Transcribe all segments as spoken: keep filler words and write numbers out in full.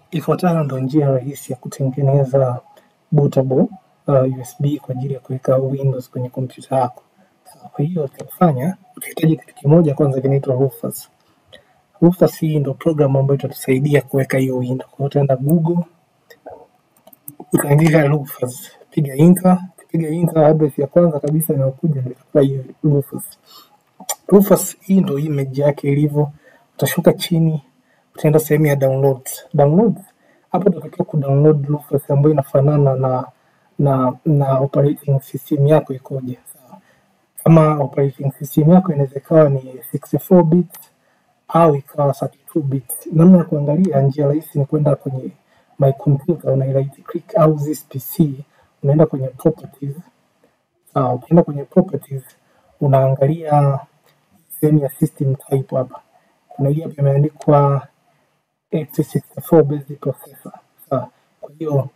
Ifuatayo ndo njia rahisi ya kutengeneza bootable uh, U S B kwa ajili ya kuweka Windows kwenye kompyuta yako. Kwa hiyo utafanya, utahitaji kitu kimoja kwanza kinaitwa Rufus. Rufus hii ndo program ambayo itatusaidia kuweka hiyo window. Kwa hiyo utaenda Google, utaandika Rufus, piga enter, piga enter, address ya kwanza kabisa inayokuja ndio hiyo Rufus. Rufus hii ndo image yake ilivyo. Utashuka chini, utaenda sehemu ya downloads. Downloads hapo utatakiwa kudownload Rufus ambayo inafanana na na na operating system yako ikoje. Sawa. Kama operating system yako inaweza ikawa ni sixty-four bit au ikawa thirty-two bit. Namna ya kuangalia, njia rahisi ni kwenda kwenye my computer, una right click au this P C, unaenda kwenye properties. Sawa, ukienda kwenye properties unaangalia sehemu ya system type hapa. Kuna hii hapa imeandikwa x sixty-four based processor. Sawa. Kwa hiyo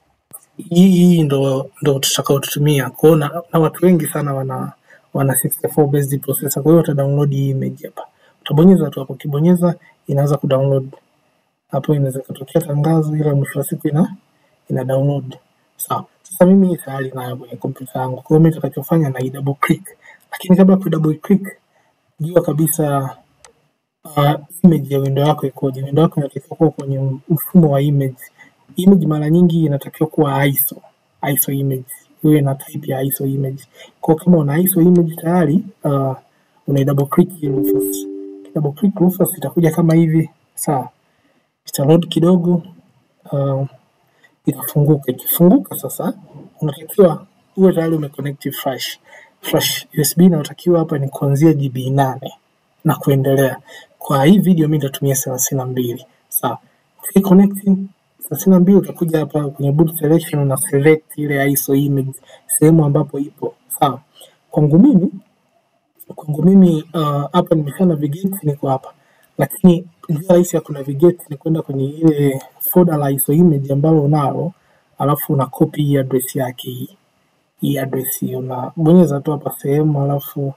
hii hii ndo ndo tutakao tutumia. Kwa hiyo na, na watu wengi sana wana wana sixty-four based processor. Kwa hiyo uta download hii image hapa. Utabonyeza tu hapo, ukibonyeza inaanza kudownload. Hapo inaweza kutokea tangazo ila mwisho wa siku ina ina download. Sawa. Sasa mimi tayari nayo kwenye kompyuta yangu. Kwa hiyo mimi nitakachofanya na double click. Lakini kabla ya double click, jua kabisa uh, image ya window yako ikoje. Window yako inatakiwa kuwa kwenye mfumo wa image. Image mara nyingi inatakiwa kuwa I S O, I S O image. Iwe na type ya I S O image. Kwa kama una I S O image tayari, uh, una double click Rufus. Double click Rufus itakuja kama hivi. Sawa. Ita load kidogo, uh, itafunguka. Ikifunguka sasa, unatakiwa uwe tayari umeconnect flash. Flash U S B inayotakiwa hapa ni kuanzia G B nane na kuendelea. Kwa hii video mimi nitatumia thelathini na mbili. Sawa. Ukiconnect thelathini na mbili utakuja hapa kwenye boot selection, una select ile I S O image sehemu ambapo ipo. Sawa. Kwangu mimi kwangu mimi uh, hapa nimesha navigate, niko hapa. Lakini njia rahisi ya kunavigate ni kwenda kwenye ile folder la I S O image ambalo unalo, alafu una copy hii address yake hii. Hii address hii unabonyeza tu hapa sehemu, alafu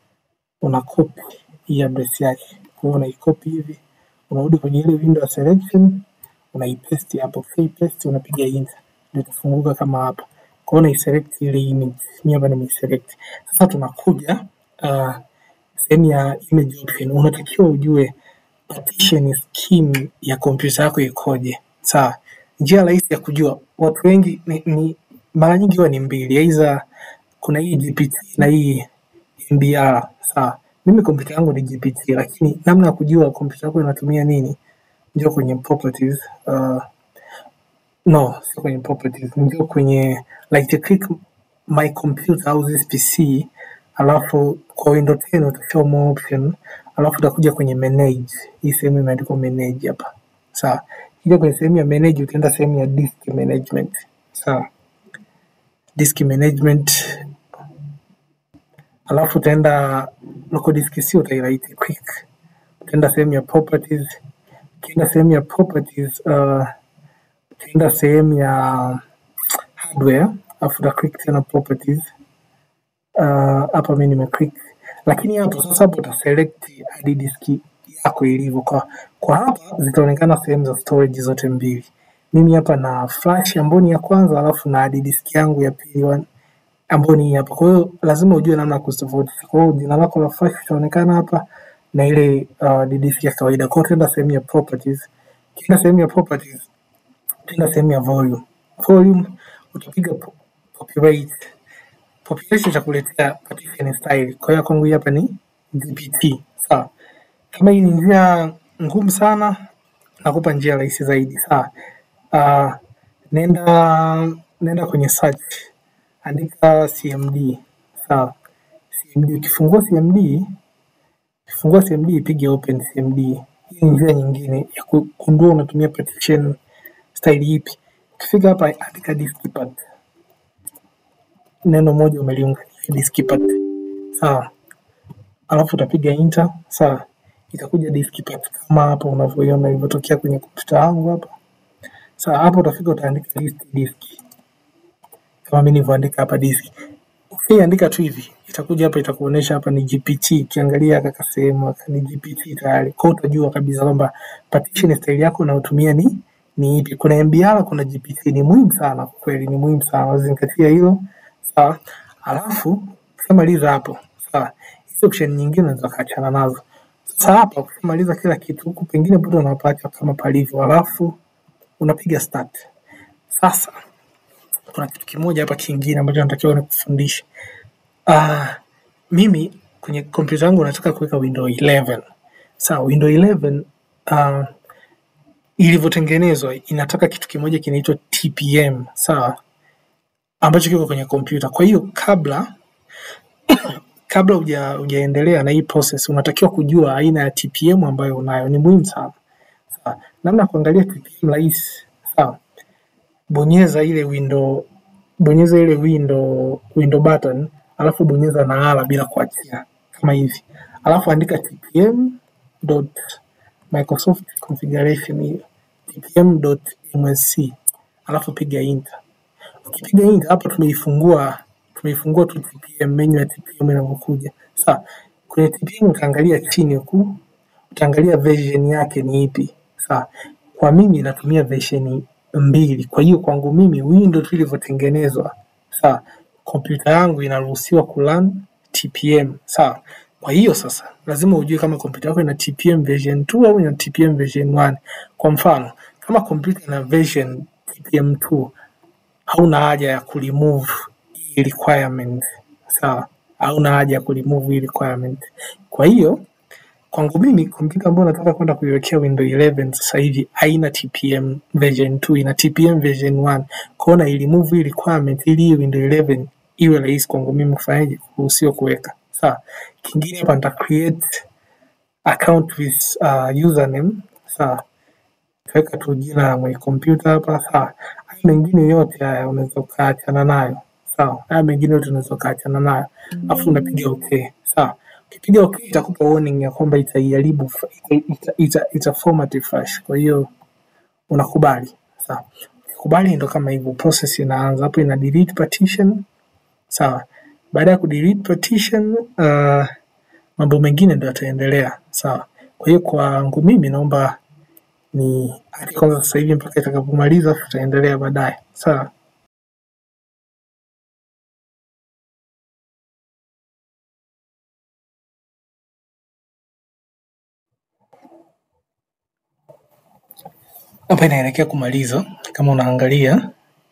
una copy hii address yake. Kwa hiyo unaicopy hivi, unarudi kwenye ile window selection, unaipaste hapo, paste, unapiga enter, ndio itafunguka kama hapa. Kwa hiyo unaiselect ile image, mimi hapa nimeiselect. Sasa tunakuja uh, sehemu ya image option. Unatakiwa ujue partition scheme ya kompyuta yako ikoje. Sawa. Njia rahisi ya kujua, watu wengi ni, ni mara nyingi huwa ni mbili, aidha kuna hii G P T na hii M B R. Sawa. Mimi kompyuta yangu ni G P T, lakini namna ya kujua kompyuta yako inatumia nini, ndio kwenye properties. Uh, no, sio kwenye properties, ndio kwenye right click my computer au this P C, alafu kwa Windows ten utashow more option, alafu utakuja kwenye manage. Hii sehemu imeandikwa manage hapa. Sawa. Kija kwenye sehemu ya manage utaenda sehemu ya disk management. Sawa. Disk management, alafu utaenda local disk, sio utai right click. Utaenda sehemu ya properties. Ukienda sehemu ya properties, uh, utaenda sehemu ya hardware, alafu uta click tena properties. Uh, hapa mimi nime click. Lakini hapo sasa hapo uta select hadi disk yako ilivyo. Kwa kwa hapa zitaonekana sehemu za storage zote mbili. Mimi hapa na flash ambayo ni ya kwanza, alafu na hadi disk yangu ya pili ambayo ni hapa. Kwa hiyo lazima ujue namna ya kutofautisha. Kwa hiyo jina lako la flash litaonekana hapa na ile uh, disk ya kawaida. Kwa hiyo tenda sehemu ya properties. Kila sehemu ya properties, tenda sehemu ya volume. Volume utapiga populate. Population itakuletea partition style. Kwa hiyo kwangu hapa ni G P T. Sawa. Kama hii ni njia ngumu sana, nakupa njia rahisi zaidi. Sawa. Uh, nenda nenda kwenye search, andika C M D. Sawa. C M D, ukifungua C M D, ukifungua C M D ipige open C M D. Hii ni njia nyingine ya kugundua unatumia partition style ipi. Ukifika hapa andika diskpad. Neno moja umeliunganisha diskpad. Sawa. Alafu utapiga enter. Sawa. Itakuja diskpad kama hapo unavyoiona ilivyotokea kwenye kompyuta yangu hapa. Sawa, hapo utafika utaandika list disk. Kama mimi nilivyoandika hapa disk. Ukiandika tu hivi, itakuja hapa itakuonesha hapa ni G P T. Ukiangalia kaka sehemu ni G P T tayari. Kwa hiyo utajua kabisa kwamba partition style yako unayotumia ni ni ipi. Kuna M B R, kuna G P C, ni muhimu sana kweli, ni muhimu sana, zingatia hilo. Sawa. Alafu ukimaliza hapo, sawa, hizo option nyingine unaweza kuachana nazo. Sasa hapa ukimaliza kila kitu huku pengine bado unapata kama palivyo, alafu unapiga start. Sasa kuna kitu kimoja hapa kingine ambacho natakiwa nikufundishe. Ah, mimi kwenye kompyuta yangu nataka kuweka Windows eleven. Sawa, Windows eleven uh, ilivyotengenezwa inataka kitu kimoja kinaitwa T P M, sawa, ambacho kiko kwenye kompyuta. Kwa hiyo kabla kabla huja hujaendelea na hii process unatakiwa kujua aina ya T P M ambayo unayo, ni muhimu sana. Sawa, namna kuangalia T P M rahisi. Sawa, bonyeza ile window bonyeza ile window window button, alafu bonyeza na ala bila kuachia kama hivi, alafu andika T P M dot Microsoft configuration hiyo T P M dot M S C, alafu piga enter. Ukipiga enter hapa tumeifungua tumeifungua tu T P M, menu ya T P M inayokuja. Sawa, kwenye T P M utaangalia chini huku, utaangalia version yake ni ipi. Sawa, kwa mimi natumia version mbili. Kwa hiyo kwangu mimi Windows ilivyotengenezwa, sawa, kompyuta yangu inaruhusiwa kurun T P M. Sawa, kwa hiyo sasa lazima ujue kama kompyuta yako ina T P M version two au ina T P M version one. Kwa mfano, kama kompyuta ina version T P M two, hauna haja ya kuremove hii requirement. Sawa, hauna haja ya kuremove hii requirement. Kwa hiyo kwangu mimi kompyuta ambayo nataka kwenda kuiwekea Windows eleven sasa hivi haina T P M version two, ina T P M version one. Kwa hiyo na remove hii requirement ili Windows eleven iwe rahisi kwangu mimi kufanyaje, kuruhusiwa kuweka. Sawa, kingine hapa nita create account with uh, username. Sawa, weka tu jina la mwenye kompyuta hapa. Sawa, haya mengine yote haya unaweza kuachana nayo. Sawa, haya mengine yote unaweza kuachana nayo, afu unapiga okay. Sawa, ukipiga okay itakupa warning ya kwamba itaiharibu, ita, ita, ita format flash. Kwa hiyo unakubali. Sawa, ukikubali ndio kama hivyo process inaanza. Hapo ina delete partition. Sawa, baada ya kudelete partition uh, mambo mengine ndio yataendelea. Sawa, kwa hiyo kwangu mimi naomba ni kwanza sasa hivi mpaka itakapomaliza tutaendelea baadaye. Sawa. Hapa inaelekea kumaliza kama unaangalia.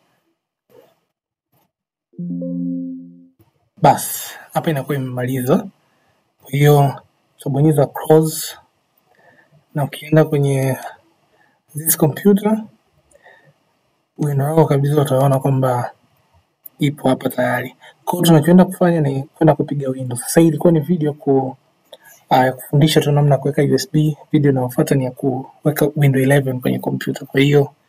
Bas, hapa inakuwa imemaliza. Kwa hiyo tutabonyeza close, na ukienda kwenye this computer window yako kabisa utaona kwamba ipo hapa tayari. Kwa hiyo tunachoenda kufanya ni kwenda kupiga Windows. Sasa hii ilikuwa ni video ku uh, kufundisha tu namna kuweka U S B. Video inayofuata ni ya kuweka Windows eleven kwenye kompyuta. Kwa hiyo